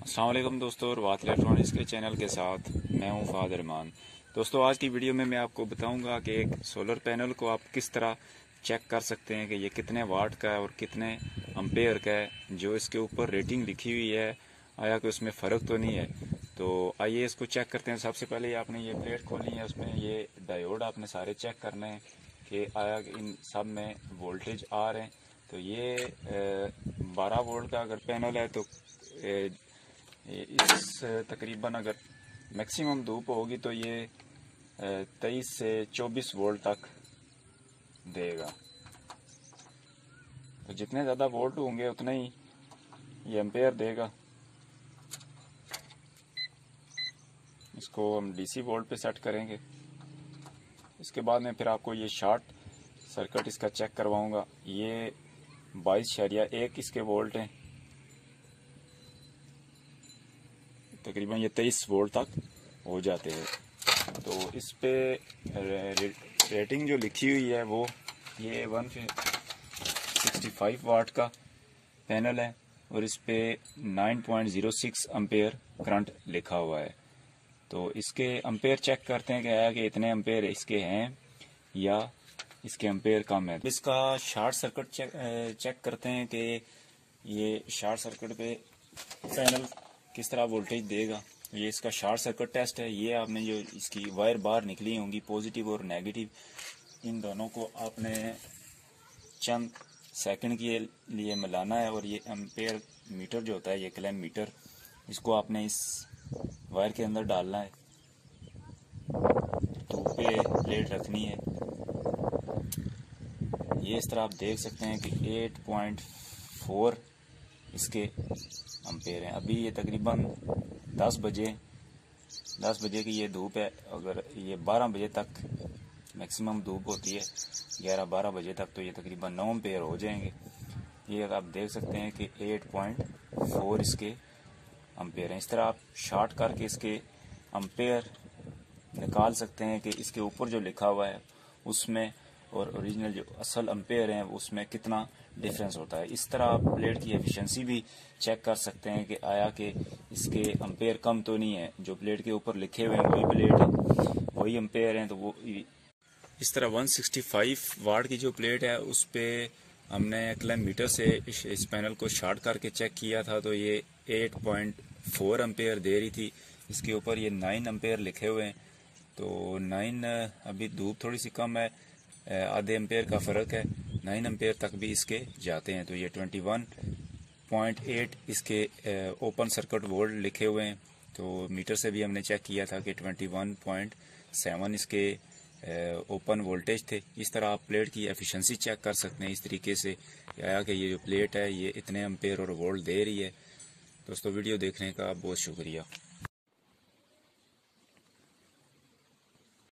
अस्सलाम वालेकुम दोस्तों, और बात इलेक्ट्रॉनिक्स के चैनल के साथ मैं हूं फ़ाद रहमान। दोस्तों, आज की वीडियो में मैं आपको बताऊंगा कि एक सोलर पैनल को आप किस तरह चेक कर सकते हैं कि ये कितने वाट का है और कितने एम्पेयर का है। जो इसके ऊपर रेटिंग लिखी हुई है, आया कि उसमें फ़र्क तो नहीं है। तो आइए इसको चेक करते हैं। सबसे पहले आपने ये प्लेट खोलनी है, उसमें ये डायोड आपने सारे चेक करने हैं कि आया कि इन सब में वोल्टेज आ रहे हैं। तो ये 12 वोल्ट का अगर पैनल है तो इस तकरीबन अगर मैक्सिमम धूप होगी तो ये 23 से 24 वोल्ट तक देगा। तो जितने ज़्यादा वोल्ट होंगे उतना ही ये एम्पेयर देगा। इसको हम डीसी वोल्ट पे सेट करेंगे। इसके बाद में फिर आपको ये शॉर्ट सर्किट इसका चेक करवाऊंगा। ये 22.1 इसके वोल्ट हैं, तकरीबन ये 23 वोल्ट तक हो जाते हैं। तो इस पे रेटिंग जो लिखी हुई है वो ये 165 वाट का पैनल है और इस पे 9.06 एम्पेयर करंट लिखा हुआ है। तो इसके एम्पेयर चेक करते हैं कि आया कि इतने एम्पेयर इसके हैं या इसके एम्पेयर कम है। इसका शॉर्ट सर्किट चेक करते हैं कि ये शॉर्ट सर्किट पे पैनल किस तरह वोल्टेज देगा। ये इसका शॉर्ट सर्किट टेस्ट है। ये आपने जो इसकी वायर बाहर निकली होंगी पॉजिटिव और नेगेटिव, इन दोनों को आपने चंद सेकंड के लिए मिलाना है और ये एम्पेयर मीटर जो होता है, ये क्लैम मीटर, इसको आपने इस वायर के अंदर डालना है। धूप पे प्लेट रखनी है। ये इस तरह आप देख सकते हैं कि 8.4 इसके एम्पेयर हैं। अभी ये तकरीबन 10 बजे की ये धूप है। अगर ये 12 बजे तक मैक्सिमम धूप होती है, 11-12 बजे तक, तो ये तकरीबन 9 एम्पेयर हो जाएंगे। ये आप देख सकते हैं कि 8.4 इसके एम्पेयर हैं। इस तरह आप शॉर्ट करके इसके एम्पेयर निकाल सकते हैं कि इसके ऊपर जो लिखा हुआ है उसमें और ओरिजिनल जो असल एम्पेयर हैं उसमें कितना डिफरेंस होता है। इस तरह आप प्लेट की एफिशिएंसी भी चेक कर सकते हैं कि आया कि इसके एम्पेयर कम तो नहीं है। जो प्लेट के ऊपर लिखे हुए हैं वही प्लेट है, वही एम्पेयर हैं। तो वो इस तरह 165 वाट की जो प्लेट है उस पर हमने क्लैम मीटर से इस पैनल को शॉर्ट करके चेक किया था, तो ये 8.4 एम्पेयर दे रही थी। इसके ऊपर ये 9 एम्पेयर लिखे हुए हैं। तो 9, अभी धूप थोड़ी सी कम है, आधे एम्पेयर का फ़र्क है, 9 एम्पेयर तक भी इसके जाते हैं। तो ये 21.8 इसके ओपन सर्किट वोल्ट लिखे हुए हैं। तो मीटर से भी हमने चेक किया था कि 21.7 इसके ओपन वोल्टेज थे। इस तरह आप प्लेट की एफिशिएंसी चेक कर सकते हैं इस तरीके से, आया कि ये जो प्लेट है ये इतने एम्पेयर और वोल्ट दे रही है। दोस्तों, वीडियो देखने का बहुत शुक्रिया।